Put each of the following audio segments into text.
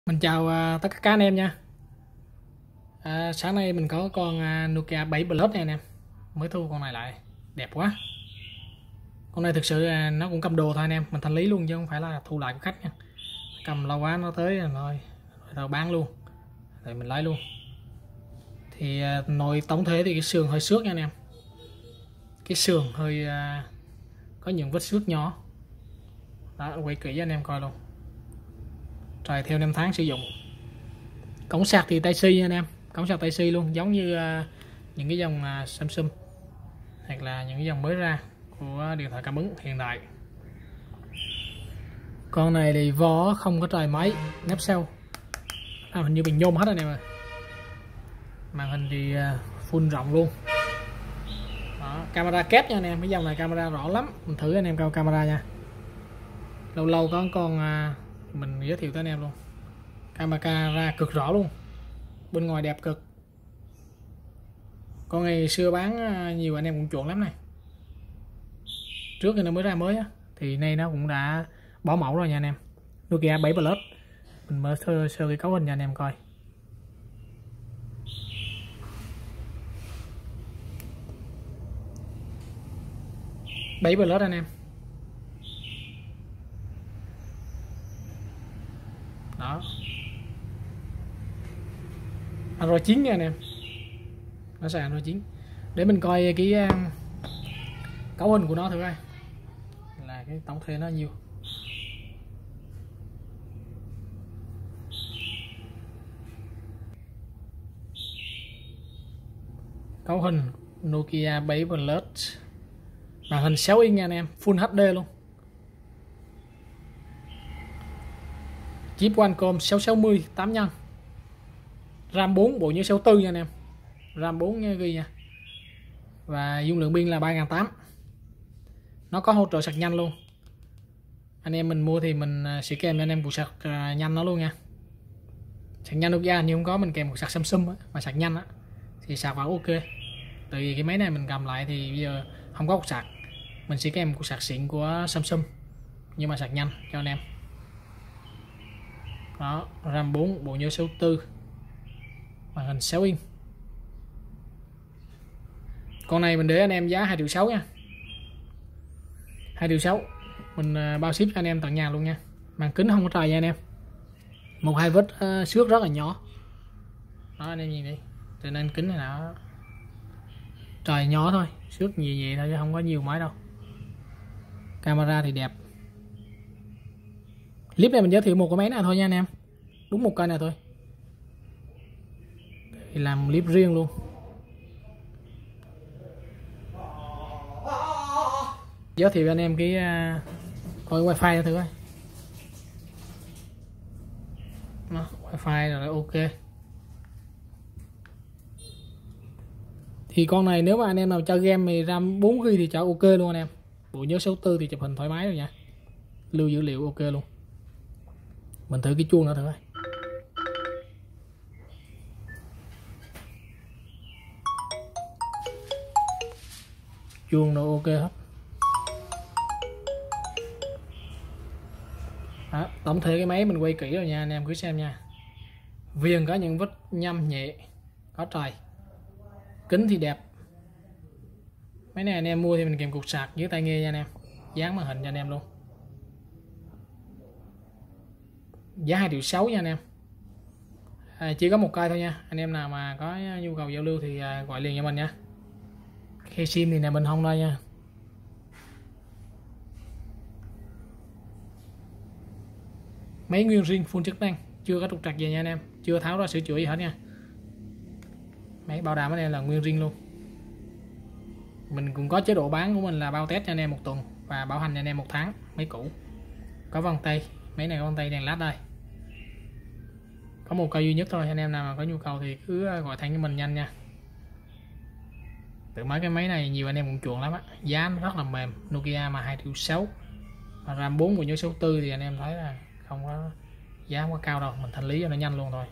Mình chào tất cả các anh em nha. Sáng nay mình có con Nokia 7 Plus này anh em. Mới thu con này lại. Đẹp quá. Con này thực sự nó cũng cầm đồ thôi anh em. Mình thanh lý luôn chứ không phải là thu lại của khách nha. Cầm lâu quá nó tới rồi tao bán luôn. Rồi mình lấy luôn. Thì nội tổng thể thì cái sườn hơi xước nha anh em. Cái sườn hơi có những vết xước nhỏ. Đó, quay kỹ cho anh em coi luôn. Rồi theo năm tháng sử dụng. Cổng sạc thì Type-C nha anh em. Cổng sạc Type-C luôn, giống như những cái dòng Samsung hoặc là những cái dòng mới ra của điện thoại cảm ứng hiện đại. Con này thì vỏ không có trời máy, nắp sau hình như bình nhôm hết anh em ơi. Màn hình thì full rộng luôn. Đó, camera kép nha anh em, cái dòng này camera rõ lắm. Mình thử anh em coi camera nha. Lâu lâu có con mình giới thiệu tới anh em luôn. Camera cực rõ luôn, bên ngoài đẹp cực. Con này xưa bán nhiều anh em cũng chuộng lắm này. Trước khi nó mới ra mới á, thì nay nó cũng đã bỏ mẫu rồi nha anh em. Nokia 7 Plus. Mình mở sơ cái cấu hình cho anh em coi. Bảy Plus anh em. Đó. Android 9 nha anh em. Nó sẽ Android 9. Để mình coi cái cấu hình của nó thử coi. Là cái tổng thể nó nhiều. Cấu hình Nokia 7 Plus. Màn hình 6 inch nha anh em, Full HD luôn. Chip Qualcomm 660 8 nhân. RAM 4, bộ nhớ 64 nha anh em. RAM 4 GB nha. Và dung lượng pin là 3800. Nó có hỗ trợ sạc nhanh luôn. Anh em mình mua thì mình sẽ kèm cho anh em cục sạc nhanh nó luôn nha. Sạc nhanh Nokia nhưng không có, mình kèm cục sạc Samsung á, mà sạc nhanh á thì sạc vào ok. Tại vì cái máy này mình cầm lại thì bây giờ không có cục sạc. Mình sẽ kèm cục sạc xịn của Samsung nhưng mà sạc nhanh cho anh em. Đó, RAM 4, bộ nhớ 64. Màn hình 6 inch. Con này mình để anh em giá 2,6 triệu nha. 2,6 triệu. Mình bao ship cho anh em tận nhà luôn nha. Màn kính không có trời nha anh em. Một hai vết xước rất là nhỏ. Đó anh em nhìn đi. Cho nên kính này nó trời nhỏ thôi, xước gì vậy thôi chứ không có nhiều máy đâu. Camera thì đẹp. Clip này mình giới thiệu một cái máy này thôi nha anh em. Đúng một cây này thôi. Thì làm clip riêng luôn. Giới thiệu cho anh em cái coi wifi thử coi. Đó, wifi rồi ok. Thì con này nếu mà anh em nào chơi game thì RAM 4GB thì cho ok luôn anh em. Bộ nhớ 64 thì chụp hình thoải mái rồi nha. Lưu dữ liệu ok luôn. Mình thử cái chuông nữa thử coi. Chuông nó ok hết. Đó, tổng thể cái máy mình quay kỹ rồi nha anh em cứ xem nha. Viền có những vết nhăm nhẹ, có trời. Kính thì đẹp. Máy này anh em mua thì mình kèm cục sạc với tai nghe nha anh em. Dán màn hình cho anh em luôn. Giá 2,6 triệu nha anh em. Chỉ có một cây thôi nha. Anh em nào mà có nhu cầu giao lưu thì gọi liền cho mình nha. Khi sim thì này mình không đây nha. Máy nguyên zin full chức năng, chưa có trục trặc gì nha anh em, chưa tháo ra sửa chữa gì hết nha. Máy bảo đảm anh em là nguyên zin luôn. Mình cũng có chế độ bán của mình là bao test cho anh em 1 tuần và bảo hành cho anh em 1 tháng. Máy cũ có vân tay, máy này có vân tay đèn led đây. Có một cây duy nhất thôi, anh em nào mà có nhu cầu thì cứ gọi thẳng cho mình nhanh nha. Từ mấy cái máy này nhiều anh em cũng chuộng lắm á, giá nó rất là mềm. Nokia mà 2,6 triệu, mà RAM 4 bộ nhớ 64 thì anh em thấy là không có giá quá cao đâu, mình thanh lý cho nó nhanh luôn thôi.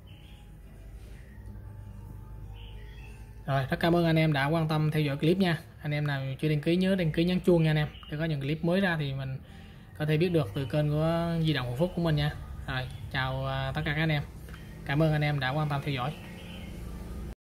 Rồi, rất cảm ơn anh em đã quan tâm theo dõi clip nha. Anh em nào chưa đăng ký nhớ đăng ký nhấn chuông nha anh em, để có những clip mới ra thì mình có thể biết được từ kênh của Di động Hồng Phúc của mình nha. Rồi chào tất cả các anh em, cảm ơn anh em đã quan tâm theo dõi.